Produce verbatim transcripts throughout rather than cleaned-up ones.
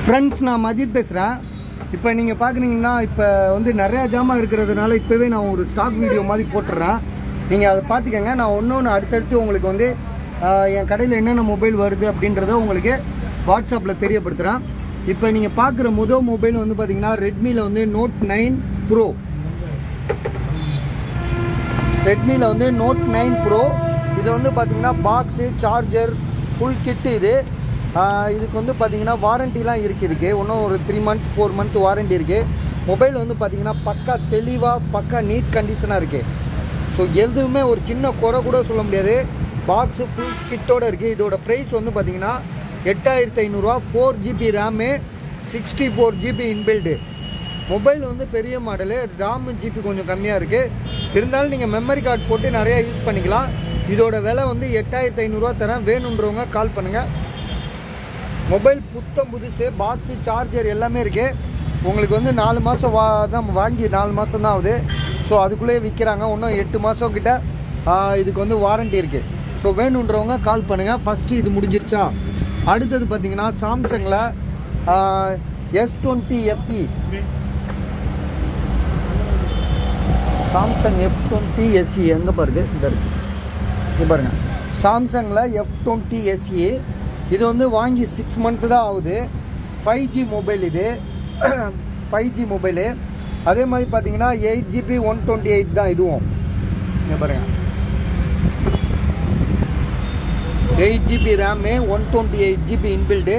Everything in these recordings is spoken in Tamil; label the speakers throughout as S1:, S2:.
S1: ஃப்ரெண்ட்ஸ், நான் மஜித் பேசுகிறேன். இப்போ நீங்கள் பார்க்குறீங்கன்னா இப்போ வந்து நிறையா ஜாமான் இருக்கிறதுனால இப்போவே நான் ஒரு ஸ்டாக் வீடியோ மாதிரி போட்டுடுறேன். நீங்கள் அதை பார்த்துக்கங்க. நான் ஒன்று ஒன்று அடுத்தடுத்து உங்களுக்கு வந்து என் கடையில் என்னென்ன மொபைல் வருது அப்படின்றத உங்களுக்கு வாட்ஸ்அப்பில் தெரியப்படுத்துகிறேன். இப்போ நீங்கள் பார்க்குற முதல் மொபைல் வந்து பார்த்தீங்கன்னா ரெட்மியில் வந்து நோட் நைன் ப்ரோ ரெட்மியில் வந்து நோட் நைன் ப்ரோ இது வந்து பார்த்தீங்கன்னா பாக்ஸு, சார்ஜர், ஃபுல் கிட்டு. இது இதுக்கு வந்து பார்த்தீங்கன்னா வாரண்டிலாம் இருக்குது. இதுக்கு இன்னும் ஒரு three month four month warranty இருக்குது. மொபைல் வந்து பார்த்தீங்கன்னா பக்கா தெளிவாக பக்கா நீட் கண்டிஷனாக இருக்குது. ஸோ எதுவுமே ஒரு சின்ன குறை கூட சொல்ல முடியாது. பாக்ஸு ஃபுல் கிட்டோடு இருக்குது. இதோட ப்ரைஸ் வந்து பார்த்தீங்கன்னா எட்டாயிரத்து ஐநூறுரூவா. Four GB RAM, sixty four GB inbuilt. Mobile வந்து பெரிய மாடலு, ராம் ஜிபி கொஞ்சம் கம்மியாக இருக்குது. இருந்தாலும் நீங்கள் மெமரி கார்டு போட்டு நிறையா யூஸ் பண்ணிக்கலாம். இதோட விலை வந்து எட்டாயிரத்து ஐநூறுரூவா தரேன். வேணுன்றவங்க கால் பண்ணுங்கள். மொபைல் புத்தம் புதுசு, பாக்ஸு, சார்ஜர் எல்லாமே இருக்குது. உங்களுக்கு வந்து நாலு மாதம் வா தான் வாங்கி நாலு மாதம் தான் ஆகுது. ஸோ அதுக்குள்ளேயே விற்கிறாங்க. இன்னும் எட்டு மாதம் கிட்ட இதுக்கு வந்து வாரண்டி இருக்குது. ஸோ வேணுன்றவங்க கால் பண்ணுங்கள். ஃபஸ்ட்டு இது முடிஞ்சிருச்சா? அடுத்தது பார்த்தீங்கன்னா சாம்சங்கில் S twenty FE Samsung F twenty SE எங்கே பாருங்க, இந்த இருக்குது. இது பாருங்கள், சாம்சங்கில் எஃப் டுவெண்ட்டி எஸ்இ. இது வந்து வாங்கி சிக்ஸ் மந்த்து தான் ஆகுது. Five G mobile. இது ஃபைவ் ஜி மொபைலு. அதே மாதிரி பார்த்தீங்கன்னா eight GB one twenty eight தான் இதுவும். இங்கே பாருங்கள், eight GB RAM, one twenty eight GB inbuilt.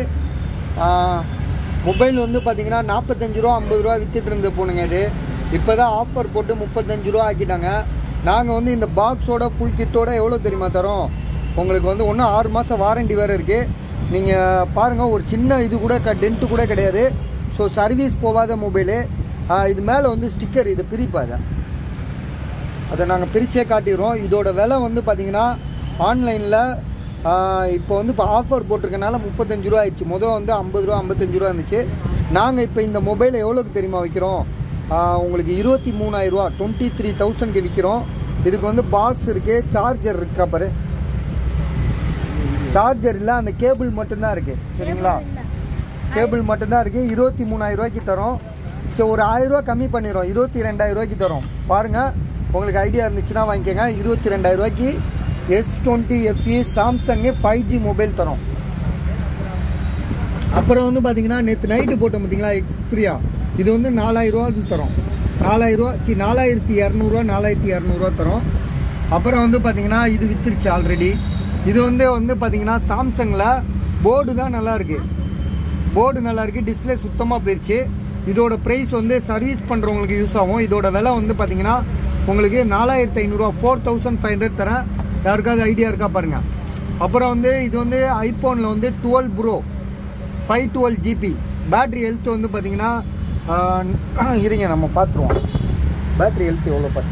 S1: Mobile வந்து பார்த்தீங்கன்னா நாற்பத்தஞ்சு ரூபா ஐம்பது ரூபா விற்றுட்டு இருந்து போனுங்க. இது இப்போ தான் ஆஃபர் போட்டு முப்பத்தஞ்சு ரூபா ஆக்கிட்டாங்க. நாங்கள் வந்து இந்த பாக்ஸோட ஃபுல் கிட்டோட எவ்வளோ தெரியுமா தரோம்? உங்களுக்கு வந்து ஒன்றும் ஆறு மாதம் வாரண்டி வேறு இருக்குது. நீங்கள் பாருங்கள், ஒரு சின்ன இது கூட க டென்ட்டு கூட கிடையாது. ஸோ சர்வீஸ் போகாத மொபைலு. இது மேலே வந்து ஸ்டிக்கர், இது பிரிப்பாத, அதை நாங்கள் பிரித்தே காட்டிடுறோம். இதோட விலை வந்து பார்த்திங்கன்னா ஆன்லைனில் இப்போ வந்து இப்போ ஆஃபர் போட்டிருக்கனால முப்பத்தஞ்சு ரூபா ஆயிடுச்சு. மொதல் வந்து ஐம்பது ரூபா ஐம்பத்தஞ்சு ரூபா இருந்துச்சு. நாங்கள் இப்போ இந்த மொபைலை எவ்வளோக்கு தெரியுமா விற்கிறோம்? உங்களுக்கு இருபத்தி மூணாயிரரூவா, டுவெண்ட்டி த்ரீ தௌசண்ட்க்கு விற்கிறோம். இதுக்கு வந்து பாக்ஸ் இருக்குது, சார்ஜர் இருக்கா பாரு. சார்ஜர் இல்லை, அந்த கேபிள் மட்டும்தான் இருக்குது. சரிங்களா? கேபிள் மட்டும்தான் இருக்குது. இருபத்தி மூணாயிரம் ரூபாய்க்கு தரோம். சரி, ஒரு ஆயிரரூவா கம்மி பண்ணிடுறோம். இருபத்தி ரெண்டாயிரம் ரூபாய்க்கு தரோம். பாருங்கள், உங்களுக்கு ஐடியா இருந்துச்சுன்னா வாங்கிக்கோங்க. இருபத்தி ரெண்டாயிரம் ரூபாய்க்கு S twenty FE Samsung five G mobile தரோம். அப்புறம் வந்து பார்த்தீங்கன்னா நேற்று நைட்டு போட்டோம் பார்த்தீங்களா எக்ஸ்பிரியா, இது வந்து நாலாயிரரூவாக்கு தரோம். நாலாயிரரூவா சி நாலாயிரத்தி இரநூறுவா நாலாயிரத்தி இரநூறுவா தரோம். அப்புறம் வந்து பார்த்தீங்கன்னா இது வித்துருச்சு ஆல்ரெடி. இது வந்து வந்து பார்த்தீங்கன்னா சாம்சங்கில் போர்டு தான் நல்லாயிருக்கு. போர்டு நல்லாயிருக்கு, டிஸ்பிளே சுத்தமாக போயிடுச்சு. இதோட ப்ரைஸ் வந்து சர்வீஸ் பண்ணுறவங்களுக்கு யூஸ் ஆகும். இதோட விலை வந்து பார்த்தீங்கன்னா உங்களுக்கு நாலாயிரத்தி ஐநூறுரூவா, ஃபோர் தௌசண்ட் ஃபைவ் ஹண்ட்ரட் தரேன். யாருக்காவது ஐடியா இருக்கா பாருங்கள். அப்புறம் வந்து இது வந்து ஐஃபோனில் வந்து twelve pro five twelve GB. Battery health வந்து பார்த்தீங்கன்னா இருங்க நம்ம பார்த்துருவோம். பேட்ரி ஹெல்த் எவ்வளோ பார்த்து.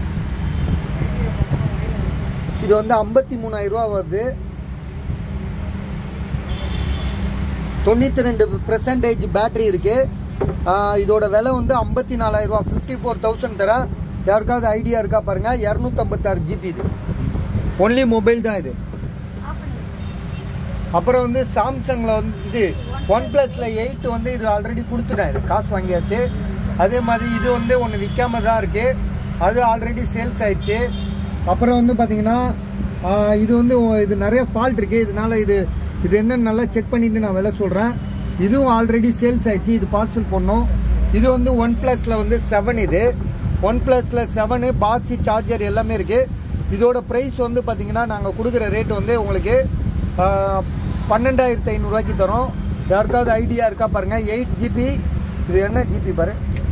S1: இது வந்து ஐம்பத்தி மூணாயிரரூவா வருது. தொண்ணூற்றி ரெண்டு பர்சன்டேஜ் பேட்ரி இருக்குது. இதோட விலை வந்து ஐம்பத்தி நாலாயிரரூவா, ஃபிஃப்டி ஃபோர் தௌசண்ட் தரேன். யாருக்காவது ஐடியா இருக்கா பாருங்கள். இரநூத்தம்பத்தாறு ஜிபி. இது ஒன்லி மொபைல் தான் இது. அப்புறம் வந்து சாம்சங்கில் வந்து இது ஒன் ப்ளஸில் எயிட் வந்து இது ஆல்ரெடி கொடுத்துட்டேன். இது காசு வாங்கியாச்சு. அதே மாதிரி இது வந்து ஒன்று விற்காம தான் இருக்குது. அது ஆல்ரெடி சேல்ஸ் ஆயிடுச்சு. அப்புறம் வந்து பார்த்திங்கன்னா இது வந்து இது நிறைய ஃபால்ட் இருக்குது. இதனால் இது இது என்னன்னு நல்லா செக் பண்ணிவிட்டு நான் விலை சொல்கிறேன். இதுவும் ஆல்ரெடி சேல்ஸ் ஆயிடுச்சு. இது பார்சல் பண்ணோம். இது வந்து ஒன் ப்ளஸில் வந்து செவன். இது ஒன் ப்ளஸில் செவனு, பாக்ஸு, சார்ஜர் எல்லாமே இருக்குது. இதோட ப்ரைஸ் வந்து பார்த்திங்கன்னா நாங்கள் கொடுக்குற ரேட் வந்து உங்களுக்கு பன்னெண்டாயிரத்து ஐநூறுரூவாய்க்கு தரோம். யாருக்காவது ஐடியா இருக்கா பாருங்கள். Eight GB. இது என்ன ஜிபி பாரு,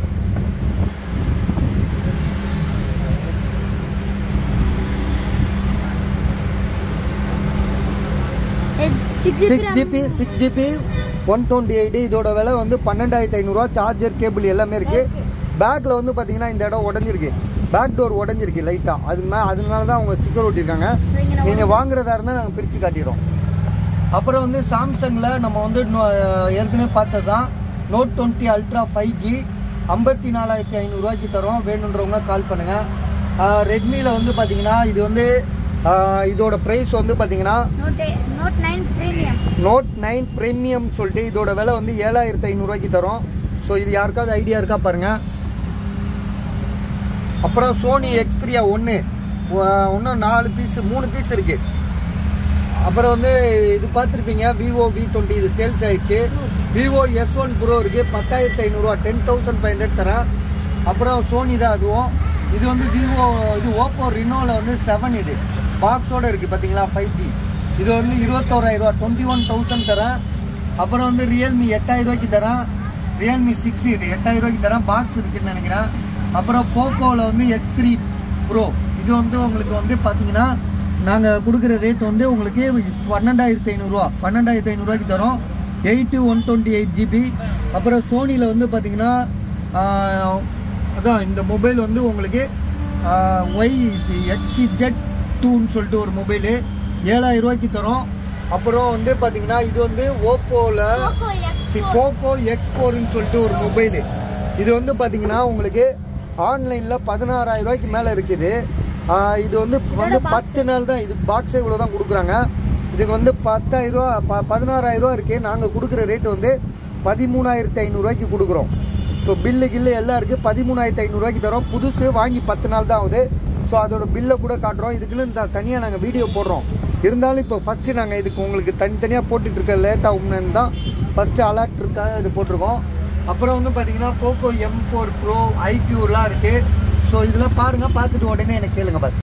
S1: six GB six GB one twenty eight. இதோட விலை வந்து பன்னெண்டாயிரத்து ஐநூறுரூவா. சார்ஜர், கேபிள் எல்லாமே இருக்குது. பேக்கில் வந்து பார்த்தீங்கன்னா இந்த இடம் உடஞ்சிருக்கு. பேக் டோர் உடஞ்சிருக்கு லைட்டாக. அது மே அதனால தான் அவங்க ஸ்டிக்கர் ஒட்டியிருக்காங்க. நீங்கள் வாங்குறதா இருந்தால் நாங்கள் பிரித்து காட்டிடுறோம். அப்புறம் வந்து சாம்சங்கில் நம்ம வந்து ஏற்கனவே பார்த்தது தான் note twenty ultra five G ஐம்பத்தி நாலாயிரத்தி ஐநூறுரூவாய்க்கு தரோம். வேணுன்றவங்க கால் பண்ணுங்கள். ரெட்மியில் வந்து பார்த்திங்கன்னா இது வந்து இதோட ப்ரைஸ் வந்து பார்த்தீங்கன்னா
S2: note nine premium
S1: note nine premium சொல்லிட்டு இதோட விலை வந்து ஏழாயிரத்து ஐநூறுரூவாய்க்கு தரோம். ஸோ இது யாருக்காவது ஐடியா இருக்கா பாருங்கள். அப்புறம் சோனி எக்ஸ்பிரியா ஒன்று இன்னும் நாலு பீஸ் மூணு பீஸ் இருக்குது. அப்புறம் வந்து இது பார்த்துருப்பீங்க விவோ வி டுவெண்ட்டி இது சேல்ஸ் ஆயிடுச்சு. விவோ எஸ் ஒன் ப்ரோ இருக்குது பத்தாயிரத்து ஐநூறுரூவா டென் தௌசண்ட் ஃபைவ் ஹண்ட்ரட் தரேன். அப்புறம் சோனி தான் அதுவும். இது வந்து விவோ இது ஓப்போ ரினோவில் வந்து செவன் இது பாக்ஸோடு இருக்குது பார்த்தீங்களா ஃபைவ் ஜி. இது வந்து இருபத்தோராயிரரூவா டுவெண்ட்டி ஒன் தௌசண்ட் தரேன். அப்புறம் வந்து ரியல்மி எட்டாயிரரூவாய்க்கு தரேன். ரியல்மி சிக்ஸ் இது எட்டாயிரரூவாய்க்கு தரேன். பாக்ஸ் இருக்குதுன்னு நினைக்கிறேன். அப்புறம் போக்கோவில் வந்து எக்ஸ் த்ரீ ப்ரோ இது வந்து உங்களுக்கு வந்து பார்த்தீங்கன்னா நாங்கள் கொடுக்குற ரேட் வந்து உங்களுக்கு பன்னெண்டாயிரத்து ஐநூறுரூவா பன்னெண்டாயிரத்து ஐநூறுரூவாய்க்கு தரோம். Eight one twenty eight GB. அப்புறம் சோனியில் வந்து பார்த்தீங்கன்னா அதான் இந்த மொபைல் வந்து உங்களுக்கு ஒய் எக்ஸி ஜெட் டூன்னு சொல்லிட்டு ஒரு மொபைலு ஏழாயிரரூவாய்க்கு தரோம். அப்புறம் வந்து பார்த்தீங்கன்னா இது வந்து ஓப்போவில் போக்கோ எக்ஸ் ஃபோர்னு சொல்லிட்டு ஒரு மொபைலு. இது வந்து பார்த்தீங்கன்னா உங்களுக்கு ஆன்லைனில் பதினாறாயிரம் ரூபாய்க்கு மேலே இருக்குது. இது வந்து வந்து பத்து நாள் தான் இது பாக்ஸே இவ்வளோ தான் கொடுக்குறாங்க. இதுக்கு வந்து பத்தாயிரரூவா ப பதினாறாயிரரூவா இருக்குது. நாங்கள் கொடுக்குற ரேட்டு வந்து பதிமூணாயிரத்து ஐநூறுரூவாய்க்கு கொடுக்குறோம். ஸோ பில்லு கில்லு எல்லாம் இருக்குது. பதிமூணாயிரத்து ஐநூறுரூவாய்க்கு தரோம். புதுசு வாங்கி பத்து நாள் தான் ஆகுது. ஸோ அதோட பில்லை கூட காட்டுறோம். இதுக்குன்னு த தனியாக நாங்கள் வீடியோ போடுறோம். இருந்தாலும் இப்போ ஃபஸ்ட்டு நாங்கள் இதுக்கு உங்களுக்கு தனித்தனியாக போட்டுட்ருக்க லேட் ஆகும்னு தான் ஃபஸ்ட்டு அலர்ட் இருக்காக இது போட்டிருக்கோம். அப்புறம் வந்து பார்த்தீங்கன்னா போக்கோ எம் ஃபோர் ப்ரோ ஐக்யூலாம் இருக்குது. ஸோ இதெல்லாம் பாருங்கள். பார்த்துட்டு உடனே எனக்கு கேளுங்க பஸ்.